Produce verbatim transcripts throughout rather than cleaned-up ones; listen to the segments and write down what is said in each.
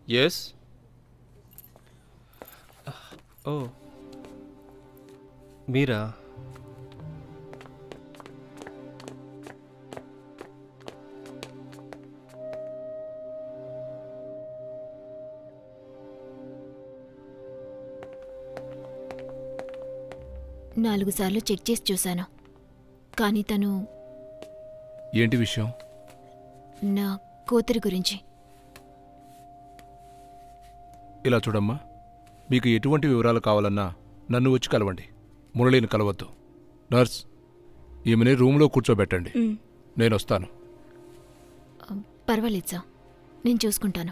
Yes. ఓ మీరా? నాలుగు సార్లు check చేసి చూశాను, కానీ తను... ఏంటి విషయం? నా కూతురి గురించి. ఇలా చూడమ్మా, మీకు ఎటువంటి వివరాలు కావాలన్నా నన్ను వచ్చి కలవండి, మురళిని కలవద్దు. నర్స్, ఈమెని రూమ్లో కూర్చోబెట్టండి, నేను వస్తాను. పర్వాలేదు సార్, నేను చూసుకుంటాను.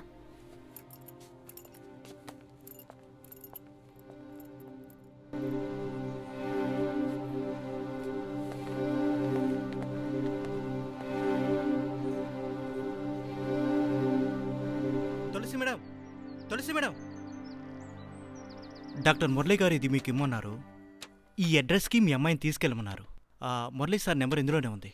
Tulasi madam, Tulasi madam, doctor Murali గారు ఇది మీకు ఇమ్మన్నారు. ఈ అడ్రస్కి మీ అమ్మాయిని తీసుకెళ్ళమన్నారు. మురళి సార్ నెంబర్ ఇందులోనే ఉంది.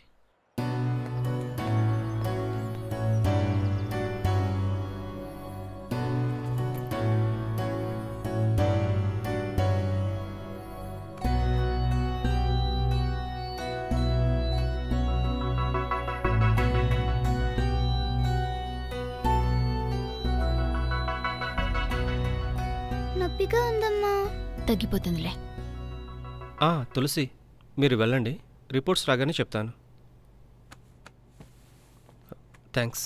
నొప్పిగా ఉందమ్మా. తగ్గిపోతుందిలే. తులసి, మీరు వెళ్ళండి, రిపోర్ట్స్ రాగానే చెప్తాను. థ్యాంక్స్.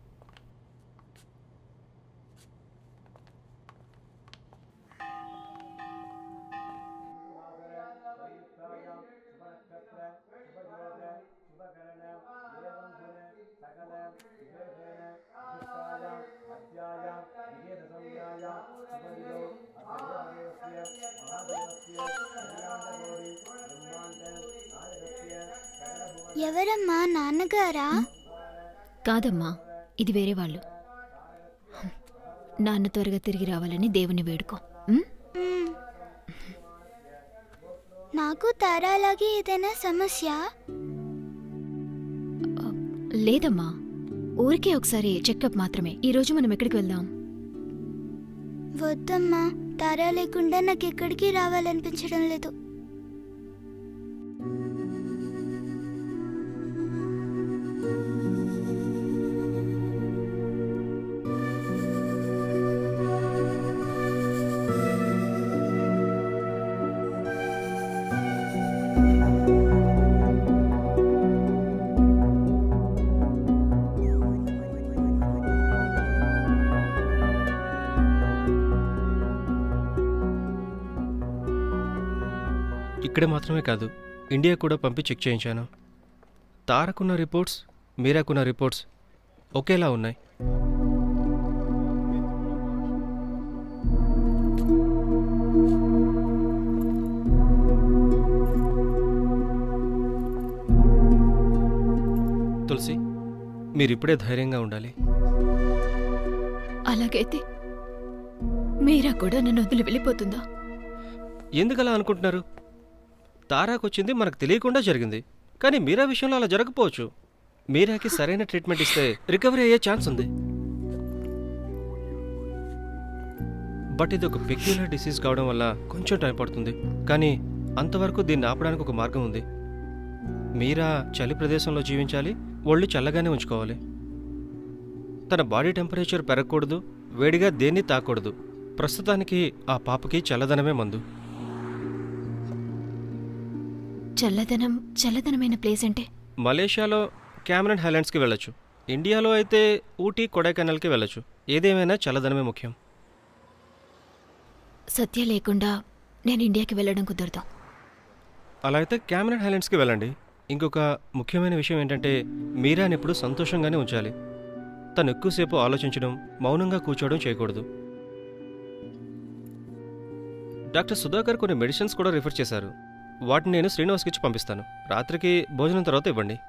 ఎవరమ్మా? నాన్నగారా? కాదమ్మా, ఇది వేరే వాళ్ళు. నాన్న త్వరగా తిరిగి రావాలని దేవుని వేడుకో. నాకు తారా అలాగే ఏదైనా సమస్య? లేదమ్మా, ఊరికే ఒకసారి చెకప్ మాత్రమే. ఈరోజు మనం ఎక్కడికి వెళ్దాం? వద్దమ్మా, తారా లేకుండా నాకు ఎక్కడికి రావాలనిపించడం లేదు. ఇక్కడే మాత్రమే కాదు, ఇండియా కూడా పంపి చెక్ చేయించాను. తారకున్న రిపోర్ట్స్, మీరాకున్న రిపోర్ట్స్ ఒకేలా ఉన్నాయి. తులసి, మీరిప్పుడే ధైర్యంగా ఉండాలి. అలాగైతే మీరా కూడా నన్ను వదిలి వెళ్ళిపోతుందా? ఎందుకలా అనుకుంటున్నారు? తారాకొచ్చింది మనకు తెలియకుండా జరిగింది, కానీ మీరా విషయంలో అలా జరగకపోవచ్చు. మీరాకి సరైన ట్రీట్మెంట్ ఇస్తే రికవరీ అయ్యే ఛాన్స్ ఉంది. బట్ ఇది ఒక పెక్యులర్ డిసీజ్ కావడం వల్ల కొంచెం టైం పడుతుంది, కానీ అంతవరకు దీన్ని ఆపడానికి ఒక మార్గం ఉంది. మీరా చలి ప్రదేశంలో జీవించాలి, ఒళ్ళు చల్లగానే ఉంచుకోవాలి. తన బాడీ టెంపరేచర్ పెరగకూడదు, వేడిగా దేన్ని తాకూడదు. ప్రస్తుతానికి ఆ పాపకి చల్లదనమే మందు. చల్లదనం చల్లదనమైన ప్లేస్ అంటే మలేషియాలో క్యామరన్ హైలాండ్స్కి వెళ్ళొచ్చు, ఇండియాలో అయితే ఊటీ కొడైకెనాల్కి వెళ్ళొచ్చు. ఏదేమైనా చల్లదనమే ముఖ్యం. సత్య లేకుండా నేను ఇండియాకి వెళ్ళడం కుదరదు. అలా అయితే క్యామరన్ హైలాండ్స్కి వెళ్ళండి. ఇంకొక ముఖ్యమైన విషయం ఏంటంటే, మీరాని ఎప్పుడు సంతోషంగానే ఉంచాలి. తను ఎక్కువసేపు ఆలోచించడం, మౌనంగా కూర్చోవడం చేయకూడదు. డాక్టర్ సుధాకర్ కొన్ని మెడిసిన్స్ కూడా రిఫర్ చేశారు. వాటిని నేను శ్రీనివాస్కి ఇచ్చి పంపిస్తాను. రాత్రికి భోజనం తర్వాత ఇవ్వండి.